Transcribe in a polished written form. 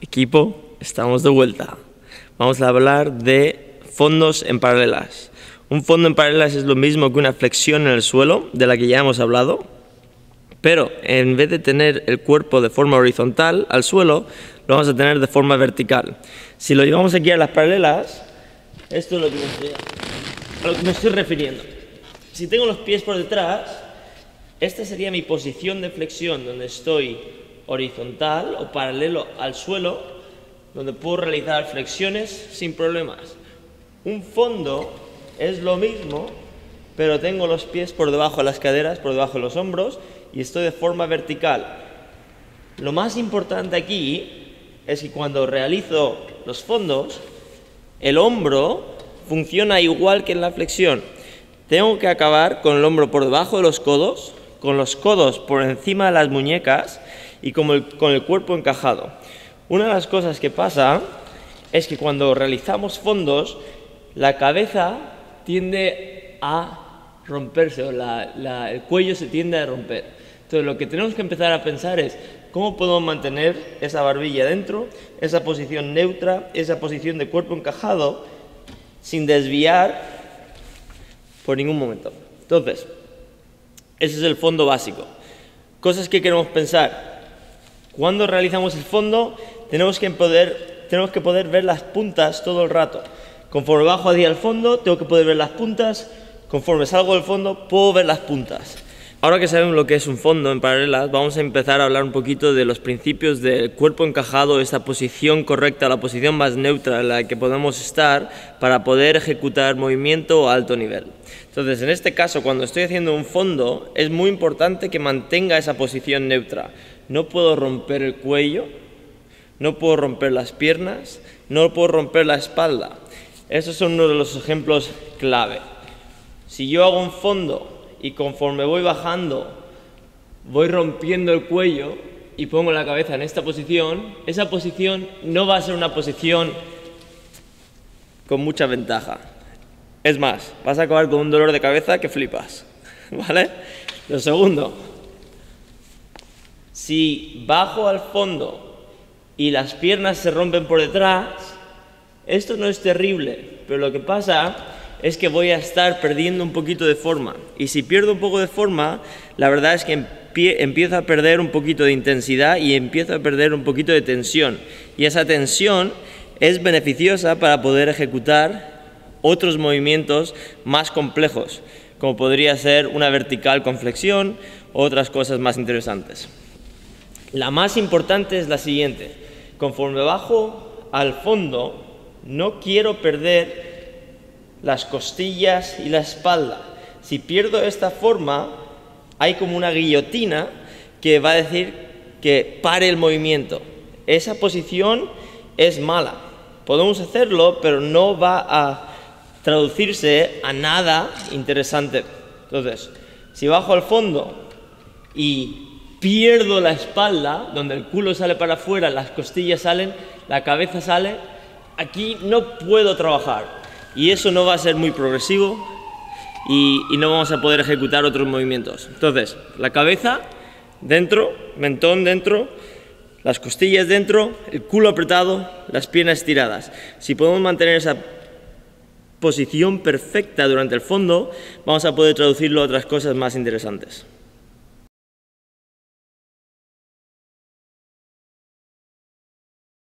Equipo, estamos de vuelta. Vamos a hablar de fondos en paralelas. Un fondo en paralelas es lo mismo que una flexión en el suelo, de la que ya hemos hablado, pero en vez de tener el cuerpo de forma horizontal al suelo, lo vamos a tener de forma vertical. Si lo llevamos aquí a las paralelas, esto es a lo que me estoy refiriendo. Si tengo los pies por detrás, esta sería mi posición de flexión, donde estoy horizontal o paralelo al suelo, donde puedo realizar flexiones sin problemas. Un fondo es lo mismo, pero tengo los pies por debajo de las caderas, por debajo de los hombros, y estoy de forma vertical. Lo más importante aquí es que cuando realizo los fondos, el hombro funciona igual que en la flexión. Tengo que acabar con el hombro por debajo de los codos, con los codos por encima de las muñecas y con el cuerpo encajado. Una de las cosas que pasa es que cuando realizamos fondos, la cabeza tiende a romperse, o el cuello se tiende a romper. Entonces lo que tenemos que empezar a pensar es cómo podemos mantener esa barbilla dentro, esa posición neutra, esa posición de cuerpo encajado, sin desviar por ningún momento. Entonces, ese es el fondo básico. Cosas que queremos pensar. Cuando realizamos el fondo, tenemos que poder ver las puntas todo el rato. Conforme bajo hacia el fondo, tengo que poder ver las puntas. Conforme salgo del fondo, puedo ver las puntas. Ahora que sabemos lo que es un fondo en paralelas, vamos a empezar a hablar un poquito de los principios del cuerpo encajado, esa posición correcta, la posición más neutra en la que podemos estar para poder ejecutar movimiento a alto nivel. Entonces, en este caso, cuando estoy haciendo un fondo, es muy importante que mantenga esa posición neutra. No puedo romper el cuello, no puedo romper las piernas, no puedo romper la espalda. Estos son uno de los ejemplos clave. Si yo hago un fondo y conforme voy bajando, voy rompiendo el cuello y pongo la cabeza en esta posición, esa posición no va a ser una posición con mucha ventaja. Es más, vas a acabar con un dolor de cabeza que flipas, ¿vale? Lo segundo, si bajo al fondo y las piernas se rompen por detrás, esto no es terrible, pero lo que pasa es que voy a estar perdiendo un poquito de forma. Y si pierdo un poco de forma, la verdad es que empiezo a perder un poquito de intensidad y empiezo a perder un poquito de tensión. Y esa tensión es beneficiosa para poder ejecutar otros movimientos más complejos, como podría ser una vertical con flexión o otras cosas más interesantes. La más importante es la siguiente. Conforme bajo al fondo, no quiero perder las costillas y la espalda. Si pierdo esta forma, hay como una guillotina que va a decir que pare el movimiento. Esa posición es mala. Podemos hacerlo, pero no va a traducirse a nada interesante. Entonces, si bajo al fondo y pierdo la espalda, donde el culo sale para afuera, las costillas salen, la cabeza sale, aquí no puedo trabajar. Y eso no va a ser muy progresivo y no vamos a poder ejecutar otros movimientos. Entonces, la cabeza dentro, mentón dentro, las costillas dentro, el culo apretado, las piernas estiradas. Si podemos mantener esa posición perfecta durante el fondo, vamos a poder traducirlo a otras cosas más interesantes.